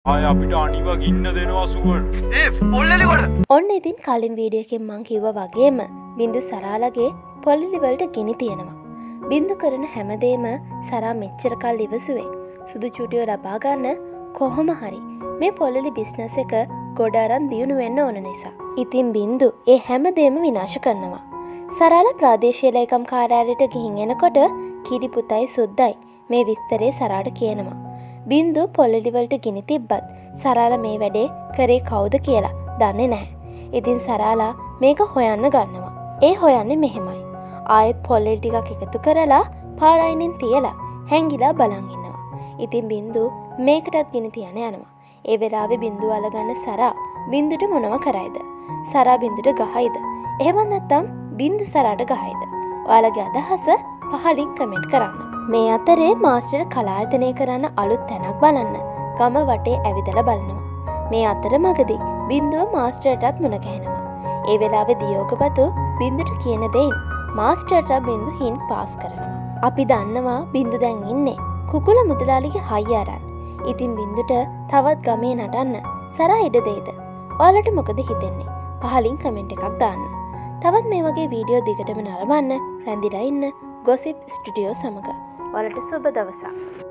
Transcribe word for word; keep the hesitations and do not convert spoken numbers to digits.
ආය අපිට අනිවා ගින්න දෙනවා සුවර්. ඒ පොල්ලලි කොට. ඔන්න ඉතින් කලින් වීඩියෝ එකෙන් මං කිව්වා වගේම බින්දු සරාලගේ පොල්ලලි වලට ගිනි තියෙනවා. බින්දු කරන හැමදේම සරා මෙච්චර කල් ඉවසුවේ සුදු චුටියෝ ලබා ගන්න කොහොම හරි මේ පොල්ලලි බිස්නස් එක ගොඩ අරන් දියුණු වෙන්න ඕන නිසා. ඉතින් බින්දු ඒ හැමදේම විනාශ කරනවා. සරාල ප්‍රාදේශීය ලේකම් කාර්යාලයට ගිහින් එනකොට කීරි පුතයි සුද්දයි මේ විස්තරේ සරාට කියනවා. බින්දු පොල්ලලි වලට ගිනි තිබ්බත් සරාල මේ වැඩේ කරේ කවුද කියලා දන්නේ නැහැ. ඉතින් සරාලා මේක හොයන්න ගන්නවා. ඒ හොයන්නේ මෙහෙමයි. ආයෙත් පොල්ලලි ටිකක් එකතු කරලා පාරායිනෙන් තියලා හැංගිලා බලන් ඉන්නවා. ඉතින් බින්දු මේකටත් ගිනි තියන යනවා. ඒ වෙලාවේ බින්දු අලගන්න සරා බින්දුට මොනව කරයිද? සරා බින්දුට ගහයිද? එහෙම නැත්නම් බින්දු සරාට ගහයිද? ඔයාලගේ අදහස පහලින් කමෙන්ට් කරන්න. මේ අතරේ මාස්ටර් කලායතනය කරන්න අලුත් තැනක් බලන්න ගම වටේ ඇවිදලා බලනවා. මේ අතරමඟදී බින්දුව මාස්ටර්ටත් මුණ ගැහෙනවා. ඒ වෙලාවේ දියෝගපතු බින්දුට කියන දෙයින් මාස්ටර්ට බින්දු හින් පාස් කරනවා. අපි දන්නවා බින්දු දැන් ඉන්නේ කුකුල මුදලාලිගේ හයිය අරන්. ඉතින් බින්දුට තවත් ගමේ නටන්න සරා ඉඩ දෙයිද? ඔයාලට මොකද හිතෙන්නේ? පහලින් කමෙන්ට් එකක් දාන්න. තවත් මේ වගේ වීඩියෝ දිගටම නරඹන්න රැඳිලා ඉන්න ගොසිප් ස්ටුඩියෝ සමග. ඔයාලට සුබ දවසක්.